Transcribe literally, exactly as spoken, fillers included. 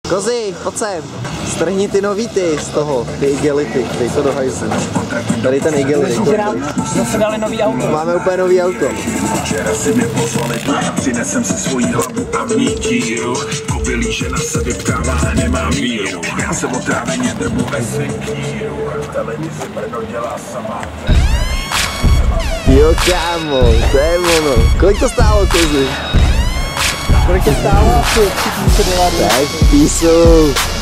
Kozy, pojď sem. Strhni ty nový ty z toho, ty igelity, dej to do hajzlu. Tady ten igelit. Zase dali nový auto. Máme úplně nový auto. Včera si mi pozvali, přinesem si svojí hlavu a v ní díru. Kobylí, že na sebe ptává, nemá míru. Já se otráveně drbu ve svým kníru. Televizi Brno dělá sama. Jo kámo, to je ono. Kolik to stálo, Kozy? Kolik to stálo? Asi tři tisíce dolarů. Tak písu.